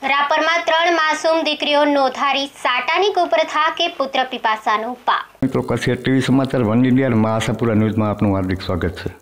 રાપરમાં 3 માસૂમ દીકરીઓ નોંધારી સાટાની કુપ્રથા કે પુત્ર પીપાસાનો પાપ। મિત્રો કચ્છ ટીવી સમાચાર વન ઇન્ડિયા માં આશાપુરા ન્યૂઝમાં આપનું હાર્દિક સ્વાગત છે।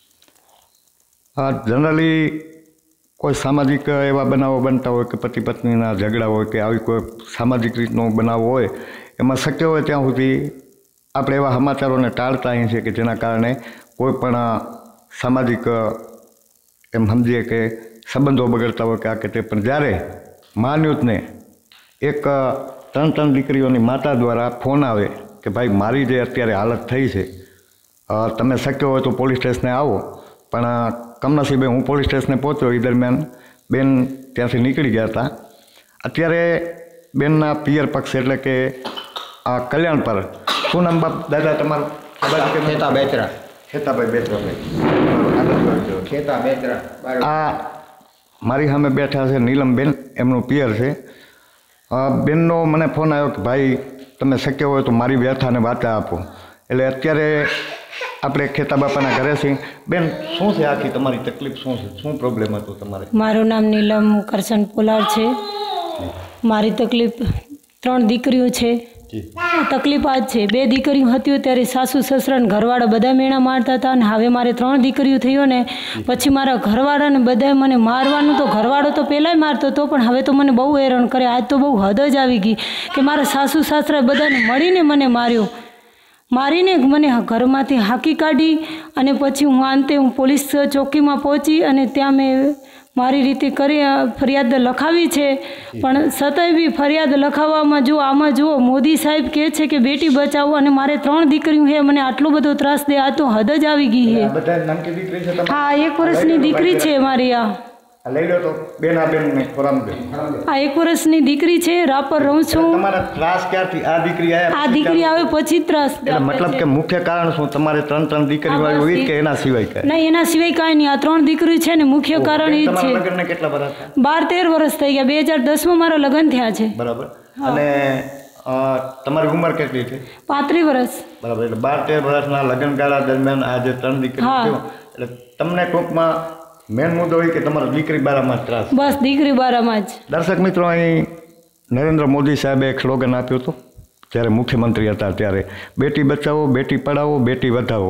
આ જનરલી કોઈ સામાજિક એવા બનાવો બનતા હોય કે પતિ પત્નીના ઝઘડા હોય કે આવી કોઈ સામાજિક રીતનો બનાવ હોય એમાં શક્ય હોય ત્યાં સુધી આપણે એવા સમાચારોને ટાળતા અહીં છે કે જેના કારણે કોઈ પણ સામાજિક એમ સમજીએ કે સંબંધો બગડતા હોય કે આ કે તે। પણ જ્યારે મા ન્યૂઝને એક 3 દીકરીઓની માતા દ્વારા ફોન આવે કે ભાઈ મારી જે અત્યારે હાલત થઈ છે તમે શક્ય હોય તો પોલીસ સ્ટેશને આવો, પણ કમનસીબે હું પોલીસ સ્ટેશને પહોંચ્યો એ દરમિયાન બેન ત્યાંથી નીકળી ગયા હતા। અત્યારે બેનના પિયર પક્ષ એટલે કે આ કલ્યાણપર, શું નામ બાપ દાદા તમારું? ખેતા બેચરા, ખેતાભાઈ બેચરાભાઈ, ખેતા બેચરા। આ મારી સામે બેઠા છે નીલમબેન, એમનું પિયર છે। બેનનો મને ફોન આવ્યો કે ભાઈ તમે શક્ય હોય તો મારી વ્યથાને વાચા આપો। એટલે અત્યારે આપણે ખેતા બાપાના ઘરે છીએ। બેન શું છે આખી તમારી તકલીફ, શું છે, શું પ્રોબ્લેમ હતો તમારે? મારું નામ નીલમ કરશન પોલાર છે। મારી તકલીફ 3 દીકરીઓ છે। તકલીફ આ જ છે, 2 દીકરીઓ હતી ત્યારે સાસુ સસરાને ઘરવાળા બધા મેણા મારતા હતા, અને હવે મારે 3 દીકરીઓ થયો ને પછી મારા ઘરવાળાને બધા મને મારવાનું, તો ઘરવાળો તો પહેલાંય મારતો હતો પણ હવે તો મને બહુ હેરાન કરે। આજ તો બહુ હદ જ આવી ગઈ કે મારા સાસુ સાસરા બધાને મળીને મને માર્યો, મારીને મને ઘરમાંથી હાંકી કાઢી, અને પછી હું પોલીસ ચોકીમાં પહોંચી અને ત્યાં મેં મારી રીતે કરી ફરિયાદ લખાવી છે। પણ છતાંય બી ફરિયાદ લખાવવામાં જો આમાં જુઓ, મોદી સાહેબ કહે છે કે બેટી બચાવો, અને મારે 3 દીકરીઓ છે, મને આટલો બધો ત્રાસ દે, આ તો હદ જ આવી ગઈ છે। હા, 1 વર્ષની દીકરી છે મારી। લઈ લો તો બેન, આ બેન ને ફોરમ દે। આ 1 વર્ષની દીકરી છે, રાપર રહું છું। તમારા ત્રાસ ક્યાંથી? આ દીકરી દીકરી આવે પછી ત્રાસ, એટલે મતલબ કે મુખ્ય કારણ શું? તમારે 3 દીકરીઓ આવી કે એના સિવાય કાંઈ નહીં? એના સિવાય કાંઈ નહીં, આ 3 દીકરી છે ને મુખ્ય કારણ એ જ છે। લગ્નને કેટલા વર્ષ? 12-13 વર્ષ થઈ ગયા, 2010માં મારા લગ્ન થયા છે। બરાબર। અને તમારી ઉંમર કેટલી છે? 35 વર્ષ। બરાબર। એટલે 12-13 વર્ષના લગ્નગાળા દરમિયાન આ જે 3 દીકરીઓ, એટલે તમને ટૂંકમાં મેન મુદ્દો હોય કે તમારો દીકરી બારામાં ત્રાસ? બસ દીકરી બારામાં જ। દર્શક મિત્રો, અહીં નરેન્દ્ર મોદી સાહેબે એક સ્લોગન આપ્યું હતું જ્યારે મુખ્યમંત્રી હતા ત્યારે, બેટી બચાવો, બેટી પઢાવો, બેટી વધાવો।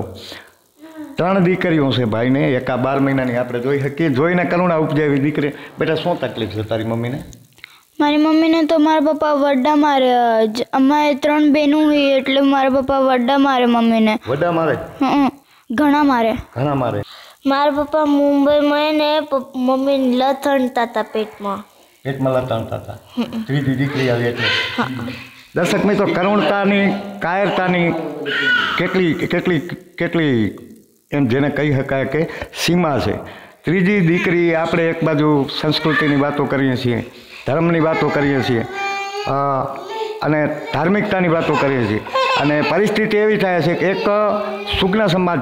3 દીકરીઓ છે ભાઈને, એક આ 12 મહિનાની આપણે જોઈ શકીએ, જોઈને કરુણા ઉપજાવી દીકરી। બેટા શું તકલીફ છે તારી મમ્મીને? મારી મમ્મીને તો મારા પપ્પા વડા મારે। અમારે 3 બહેનો હોય એટલે મારા પપ્પા વડા મારે મમ્મીને। વડા મારે? ઘણા મારે, ઘણા મારે। મારા પપ્પા મુંબઈમાં ને મમ્મીને લથણતા હતા, પેટમાં લથણતા હતા। 3જી દીકરી આવી એટલે। દર્શક મિત્રો, કરુણતાની, કાયરતાની કેટલી એમ જેને કહી શકાય કે સીમા છે। 3જી દીકરી, આપણે એક બાજુ સંસ્કૃતિની વાતો કરીએ છીએ, ધર્મની વાતો કરીએ છીએ અને ધાર્મિકતાની વાતો કરીએ છીએ, અને પરિસ્થિતિ એવી થાય છે કે એક સુજ્ઞ સમાજ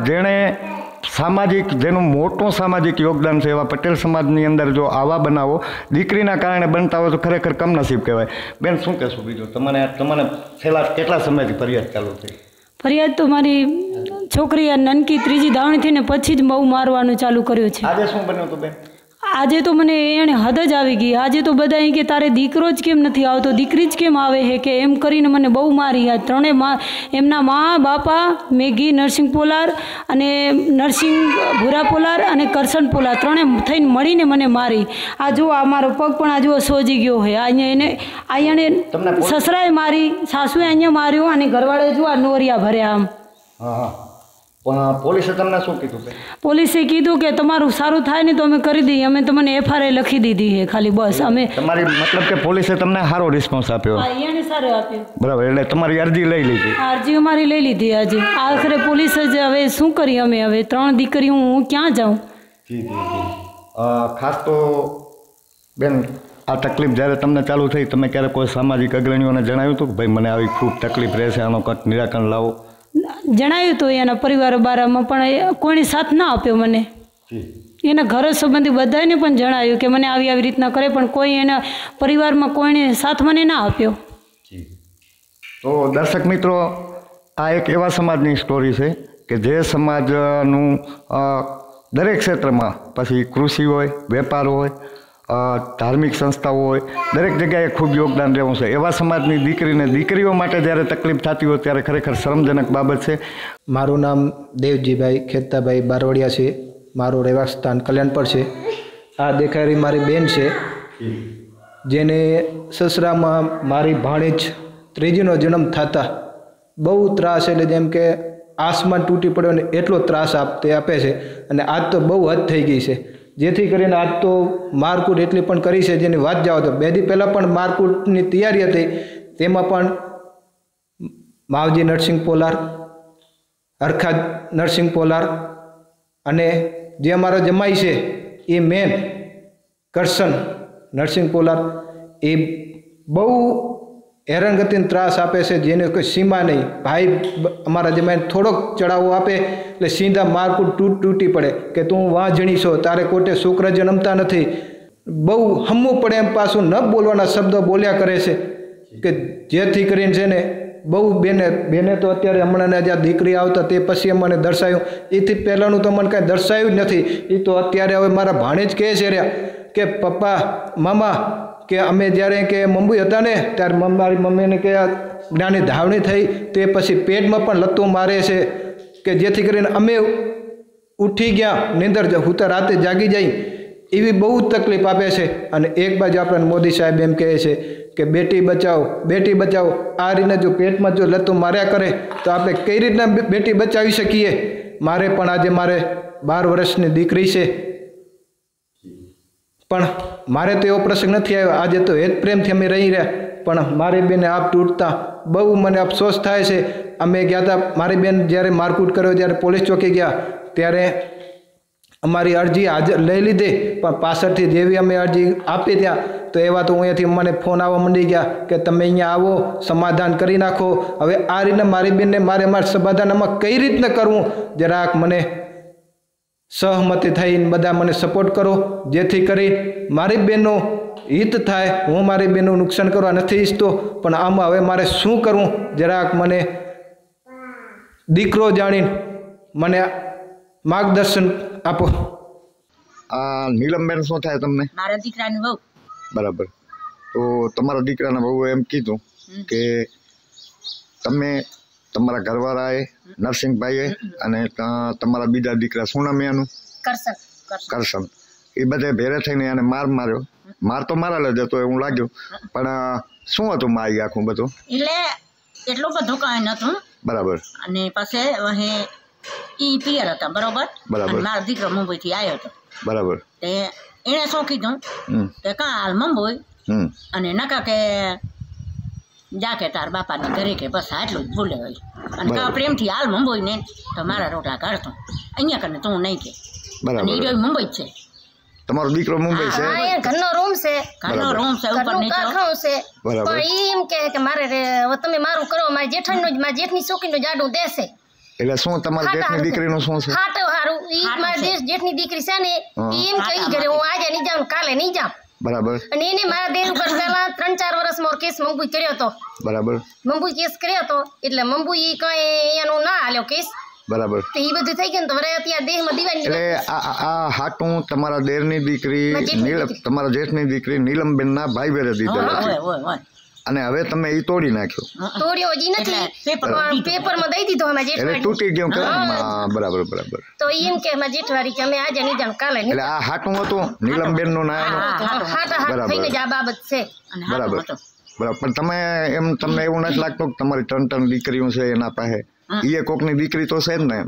જેનું મોટું સામાજિક યોગદાન છે એવા પટેલ સમાજની અંદર જો આવા બનાવો દીકરીના કારણે બનતા હોય તો ખરેખર કમનસીબ કહેવાય। બેન શું કહેશું બીજું? તમને છેલ્લા કેટલા સમયથી ફરિયાદ ચાલુ થઈ? ફરિયાદ તો મારી છોકરી આ નનકી 3જી દાવણી થઈને પછી જ બહુ મારવાનું ચાલુ કર્યું છે। આજે શું બન્યું હતું બેન? આજે તો મને એને હદ જ આવી ગઈ। આજે તો બધા અહીં કે તારે દીકરો જ કેમ નથી આવતો, દીકરી જ કેમ આવે છે, કે એમ કરીને મને બહુ મારી। આ 3 એમના મા બાપા મેઘી નરસિંહ પોલાર અને નરસિંહ ભૂરા પોલાર અને કરશન પોલાર 3 થઈને મળીને મને મારી। આ જો આ મારો પગ પણ આ જો સોજી ગયો છે। અહીંયા સસરાએ મારી, સાસુએ અહીંયા માર્યો, અને ઘરવાળાએ જો આ નોરિયા ભર્યા આમ। પણ પોલીસે તમને શું કીધું? પોલીસે કીધું કે તમારું સારું થાય ને તો અમે કરી દઈએ, અમે તમને FIR લખી દીધી છે ખાલી, બસ। અમે તમારી મતલબ કે પોલીસે તમને સારો રિસ્પોન્સ આપ્યો? એને સારો આપ્યો। બરાબર। એટલે તમારી અરજી લઈ લીધી? અરજી અમારી લઈ લીધી આજે। આખરે પોલીસ જ હવે શું કરી, અમે હવે 3 દીકરી હું ક્યાં જાઉં? જી। ખાસ તો બેન, આ તકલીફ જ્યારે તમને ચાલુ થઈ, તમે ક્યારે કોઈ સામાજિક અગ્રણીઓને જણાવ્યું હતું કે ભાઈ મને આવી ખૂબ તકલીફ રહેશે, આનો કંઈક નિરાકરણ લાવો? જણાવ્યું હતું એના પરિવાર બારામાં, પણ કોઈને સાથ ના આપ્યો મને। એના ઘર સંબંધી બધાને પણ જણાવ્યું કે મને આવી રીતના કરે, પણ કોઈ એના પરિવારમાં કોઈને સાથ મને ના આપ્યો। તો દર્શક મિત્રો, આ એક એવા સમાજની સ્ટોરી છે કે જે સમાજનું દરેક ક્ષેત્રમાં, પછી કૃષિ હોય, વેપાર હોય, ધાર્મિક સંસ્થાઓ હોય, દરેક જગ્યાએ ખૂબ યોગદાન રહેવું છે. એવા સમાજની દીકરીને દીકરીઓ માટે જ્યારે તકલીફ થતી હોય ત્યારે ખરેખર શરમજનક બાબત છે. મારું નામ દેવજીભાઈ ખેતાભાઈ બારવડિયા છે. મારું રહેવાસ સ્થાન કલ્યાણપર છે. આ દેખાડી મારી બેન છે, જેને સસરામાં મારી ભાણેજ ત્રીજીનો જન્મ થતા બહુ ત્રાસ, એટલે જેમ કે આસમાન તૂટી પડ્યો ને એટલો ત્રાસ આપે છે. અને આજ તો બહુ હદ થઈ ગઈ છે, જેથી કરીને આજ તો મારકૂટ એટલી પણ કરી છે જેની વાત જાઓ તો 2 દી પહેલાં પણ મારકૂટની તૈયારી હતી. તેમાં પણ માવજી નરસિંહ પોલાર, હરખા નરસિંહ પોલાર અને જે અમારા જમાઈ છે એ મેન કરશન નરસિંહ પોલાર, એ બહુ હેરાનગતિનો ત્રાસ આપે છે જેને કોઈ સીમા નહીં. ભાઈ અમારા જમાઈને થોડોક ચડાવો આપે એટલે સીધા મારકૂટ તૂટી પડે કે તું વાંજણી છો, તારે કોટે છોકરા જન્મતા નથી. બહુ હમવું પડે એમ પાછું ન બોલવાના શબ્દો બોલ્યા કરે છે કે જેથી કરીને છે ને બહુ બેને તો અત્યારે હમણાં જ્યાં દીકરી આવતા તે પછી અમને દર્શાવ્યું, એથી પહેલાંનું તો મને કાંઈ દર્શાવ્યું જ નથી. એ તો અત્યારે હવે મારા ભાણે જ કહે છે રહ્યા કે પપ્પા મામા કે અમે જ્યારે કે મુંબઈ હતા ને ત્યારે મારી મમ્મીને કે જ્ઞાની ધાવણી થઈ તે પછી પેટમાં પણ લત્તો મારે છે કે જેથી કરીને અમે ઉઠી ગયા નીંદર હું તો રાતે જાગી જાય એવી બહુ તકલીફ આપે છે. અને એક બાજુ આપણને મોદી સાહેબ એમ કહે છે કે બેટી બચાવો. આ રીતના જો પેટમાં જો લત્તો માર્યા કરે તો આપણે કઈ રીતના બેટી બચાવી શકીએ. મારે પણ આજે મારે 12 વર્ષની દીકરી છે, પણ મારે તો એવો પ્રસંગ નથી આવ્યો. આજે તો હેત પ્રેમથી અમે રહી રહ્યા, પણ મારી બેને આપ તૂટતા બહુ મને અફસોસ થાય છે. અમે ગયા હતા, મારી બેન જ્યારે મારકૂટ કર્યો જ્યારે પોલીસ ચોકી ગયા ત્યારે અમારી અરજી હાજર લઈ લીધી, પણ પાછળથી જેવી અમે અરજી આપી ત્યાં તો એવા તો અહીંયાથી મને ફોન આવવા માંડી ગયા કે તમે અહીંયા આવો, સમાધાન કરી નાખો. હવે આ રીતના મારી બેનને મારે સમાધાન આમાં કઈ રીતના કરવું, જરાક મને સહમતિ થઈને બધા મને સપોર્ટ કરો, જેથી કરી મારી બેનનું હિત થાય. હું મારી બેનનું નુકસાન કરવા નથી ઈચ્છતો, પણ આમાં હવે મારે શું કરવું જરાક મને દીકરો જાણીને મને માર્ગદર્શન આપો. આ નીલમબેન શું થાય તમને? મારા દીકરાની વહુ. બરાબર. તો તમારા દીકરાના વહુએ એમ કીધું કે તમે તમારા ઘરવાળાએ નરસિંહભાઈએ અને તમારા બીજા દીકરા શું નામ એનું? કરશન. એ બધે ભેરે થઈને એને માર્યો. માર તો મારા લઈ જતો એવું લાગ્યું, પણ શું હતું માં એ આખું બધું? એટલે એટલું બધું કાંઈ નતું. બરાબર. અને પછી ઈ પિયર હતા. બરોબર. મારો દીકરો મુંબઈ થી આવ્યો હતો. બરાબર. તે એને શું કીધું કે કાં હાલ મુંબઈ અને નકા કે જા કે તાર બાપાને ઘરે કે બસ આટલું જ ભૂલે હોય, અને કા પ્રેમથી હાલ મુંબઈ ને તો મારા રોટલા કાઢતો અહીંયા કરીને તું નહીં કે. અને એ મુંબઈ જ છે. તમારો દીકરો મુંબઈ છે? ઘરનો રૂમ છે, ઉપર નીચે છે. પણ એમ કે મારે તમે મારું કરો, મારી જેઠની છોકરીનું જાડું દેશે. એટલે શું તમારી જેઠની દીકરીનું શું છે? હાટો હારું ઈ મારી જેઠની દીકરી છે ને એમ કહી ઘરે હું આજે નહીં જાઉં કાલે નહીં જાઉં. બરાબર. અને એને મારા દેર ઉપર પેલા 3-4 વર્ષ મોર કેસ મંબુઈ કર્યો હતો. બરાબર. મંબુઈ કેસ કર્યો હતો એટલે મંબુઈ કઈ એનું ના હાલ્યો કેસ. બરાબર. તો એ બધું થઈ ગયું તો વરે અત્યારે દેહમાં દીવાની. એટલે આ હાટું તમારા દેરની દીકરી તમારા જેઠની દીકરી નીલમબેનના ભાઈ બેરે દીધેલો, અને હવે તમે એ તોડી નાખ્યો? તોડ્યો હજી નથી, પેપરમાં દઈ દીધો અમે જેઠવાડી. એટલે તૂટી ગયો કે? બરાબર. તો એમ કે અમે જેઠવાડી કે અમે આજે નહીં જાણ કાલે. એટલે આ હાટું હતું નીલમબેનનું નામ? હાટા થઈને જ આ બાબત છે. બરાબર. પણ તમને એવું નથી લાગતું કે તમારી 3 દીકરીઓ છે એના પાસે એ કોકની દીકરી તો છે જ ને?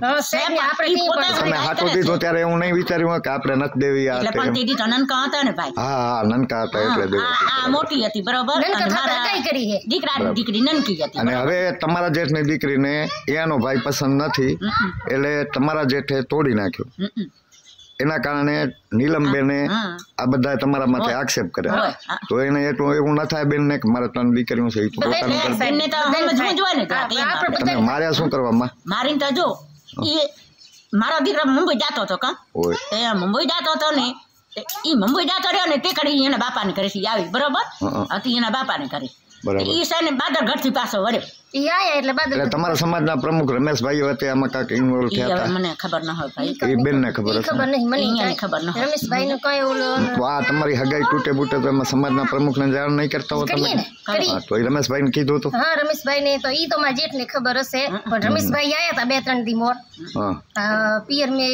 તમે હાટું દીધું ત્યારે એવું નહીં વિચાર્યું કે આપણે નથી દેવી? નનકા હતા ને ભાઈ. હા, નનકા હતા એટલે મોટી હતી. બરોબર. દીકરાની દીકરી નનકી હતી. અને હવે તમારા જેઠની દીકરીને એનો ભાઈ પસંદ નથી એટલે તમારા જેઠે તોડી નાખ્યો. એના કારણે નીલમબેને આ બધા તમારા માથે આક્ષેપ કરે. તો એને એટલું એવું ના થાય બેન ને કે મારે 3 દીકરીઓ છે, એ તો પોતાનું તમે માર્યા શું કરવામાં? મારીને તો જો મારો દીકરો મુંબઈ જતો હતો. કા મુંબઈ જતો હતો ને એ મુંબઈ જતો રહ્યો ને તે કરી એના બાપાને ઘરેથી આવી. બરોબર. હતી એના બાપાને ઘરે બરાબર. ઈ છે ને બાદરગઢથી પાછો વળ્યો. ઈ આયા એટલે બાદ એટલે તમારા સમાજના પ્રમુખ રમેશભાઈ વચ્ચે આમાં કાંઈક ઇન્વોલ્વ ઈ થયા હવે હતા? મને ખબર ન હોય ભાઈ. એ બેનને ખબર હશે. ખબર નહીં મને ઈયાને ખબર ન હોય. રમેશભાઈ નું કઈ ઓલું તો આ તમારી હગાઈ તૂટે બૂટે તો એમાં સમાજના પ્રમુખને જાણ નહીં કરતા હો તમે? કરીએ ને કરી હા, તો એ રમેશભાઈને કીધું હતું? હા રમેશભાઈ ને તો ઈ તો મારા જેઠ ને ખબર હશે પણ રમેશભાઈ આયા હતા 2-3 દી મોર હા. પિયર મે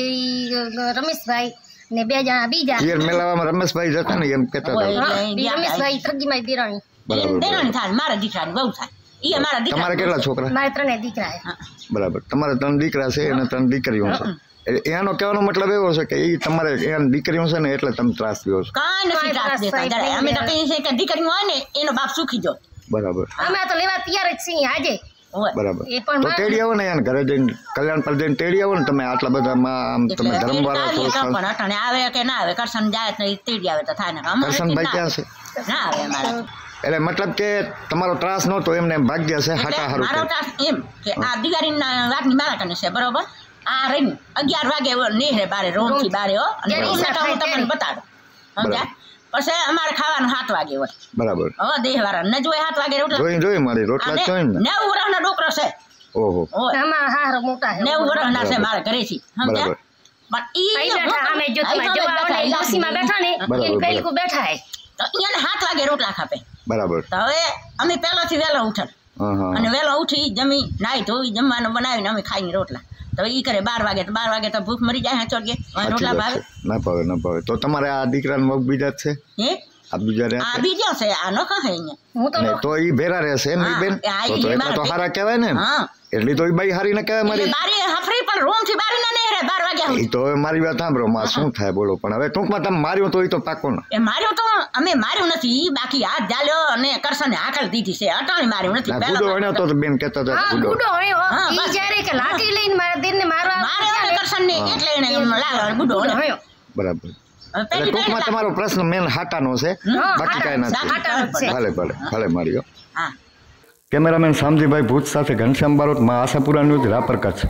રમેશભાઈ ને 2 જણા બીજા પિયર મેળાવામાં રમેશભાઈ જતા ને એમ કહેતા હતા. હોય. હા, ઈ રમેશભાઈ ત્રગીમાં દેરાણી બરાબર. દેરાણી થાય મારા દીકરાની બહુ થાય. ઈ મારા દીકરા. તમારા કેટલા છોકરા? મારે 3 દીકરા છે. બરાબર. તમારે 3 દીકરા છે અને 3 દીકરીઓ છે. એનો કહેવાનો મતલબ એવો છે કે એ તમારે એની દીકરીઓ છે ને એટલે તમે ત્રાસ દો છો. કાંઈ નથી ત્રાસ દેતા જરાય. અમે તો કહીએ છીએ કે દીકરી હોય ને એનો બાપ સુખી જો. બરાબર. અમે તો લેવા તૈયાર જ છીએ આજે હોય. બરાબર. એ પણ તો તેડી આવો ને યાર ઘરે જઈને કલ્યાણ પર જઈને તેડી આવો ને તમે આટલા બધામાં આમ એટલે તમે ધર્મવાળા છો. આવીએ તો પણ અટાણે આવે કે ના આવે કરશન જાય તો ઈ તેડી આવે તો થાય ને અમારે કરશનભાઈ ક્યાં છે? ના આવે અમારે. એટલે મતલબ કે તમારો ત્રાસ નહોતો એમને એમ ભાગ્ય છે હાટા એટલે મારો હારું. ત્રાસ એમ કે આ દિવાળીના વાતની મારા કને છે બરોબર. આ રહી 11 વાગે નેહરે બારે રોમથી બારે હો અને ઈ તો હું તમને બતાડું સમજ્યા. પછી અમારે ખાવાનું 7 વાગે હોય. બરાબર. હવે દેહવાળા ન જોઈ 7 વાગે રોટલા જોઈ મારી રોટલા જ જોઈ ને. 9 વર્ષનો ડોકરો છે. ઓહો. હોય અમારા હારો મોટા છે 9 વર્ષના છે મારા ઘરેથી સમજ્યા. બરાબર. પણ ઈ ભાઈ બેઠા અમે જો તમે જોવા આવો ને ડોસીમાં બેઠા ને બરાબર, એ પેલકુ બેઠા હે તો ઈને 7 વાગે રોટલા ખાપે. બરાબર. તો હવે અમે પહેલાથી વહેલો ઉઠન હા હા. અને વહેલો ઉઠી જમી નાઈ ધોઈ જમવાનું બનાવીને અમે ખાઈને રોટલા તો ઈ કરે 12 વાગે તો 12 વાગે તો ભૂખ મરી જાય ચોગે સાચી રોટલા વાત ભાવે છે. ના ભાવે ના ભાવે. તો તમારે આ દીકરાને મગ બીજા જ છે? હે આ બીજા રહ્યા આ છે? બીજો છે આ નો કહે અહીંયા. હું તો ને તો ઈ ભેરા રહેશે એમ ઈ બેન? હા, તો ઈ એટલા તો મારા હારા કહેવાય ને. હા એટલી તો ઈ બાઈ હારી ને કહેવાય મારી. એટલે બારી હફરી પણ રૂમ થી બારી ના રે 12 વાગ્યા એ સુધી. તો હવે મારી વાત સાંભળો માં શું થાય બોલો. પણ હવે ટૂંકમાં તમે માર્યો તો ઈ તો પાકો ને. એ માર્યું તો અમે માર્યું નથી ઈ બાકી હાથ જાલ્યો અને કરસને હાકલ દીધી છે અટાણી માર્યું નથી. ના, પહેલા ગુડો અણ્યો તો બેન કહેતા હતા હા ગુડો. ગુડો હયો હા, ઈ બસ. જ્યારે કે લાઠી લઈને મારા દીરને મારવા માર્યો અને કરસને એટલે એને એમ લાગ્યો ગુડો હયો બરાબર. હવે એટલે પેલી ટૂંકમાં તમારો પ્રશ્ન મેન હાટાનો છે, બાકી કાંઈ નથી. હાટાનો જ છે. ભલે ભલે ભલે માર્યો. હા કેમેરામેન શામજીભાઈ ભૂત સાથે ઘનશ્યામ બારોટ, માં આશાપુરા ન્યૂઝ, રાપર, કચ્છ.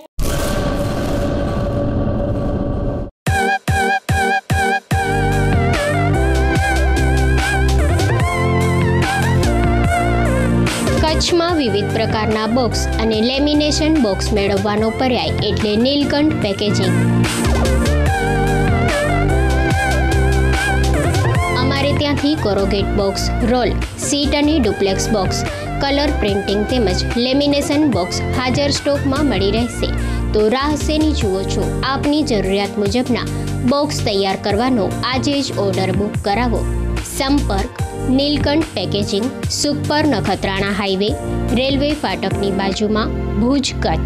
કચ્છમાં વિવિધ પ્રકારના બોક્સ અને લેમિનેશન બોક્સ મેળવવાનો પર્યાય એટલે નીલકંઠ પેકેજિંગ. અમારે ત્યાંથી કોરોગેટ બોક્સ, રોલ, સીટ અને ડુપ્લેક્સ બોક્સ, કલર પ્રિન્ટિંગ તેમજ લેમિનેશન બોક્સ હાજર સ્ટોકમાં મળી રહેશે. તો રાહ શેની જુઓ છો? આપની જરૂરિયાત મુજબના બોક્સ તૈયાર કરવાનો આજે જ ઓર્ડર બુક કરાવો. સંપર્ક Nilkanth packaging, Sukhpar Nakhatrana highway, railway ફાટકની બાજુમાં, ભુજ, કચ્છ.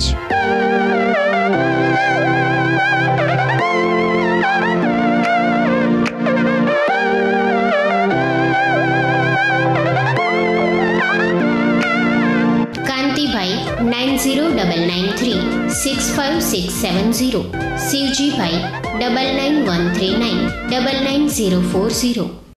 કાંતિભાઈ 9099365670, શિવજીભાઈ 9913999040.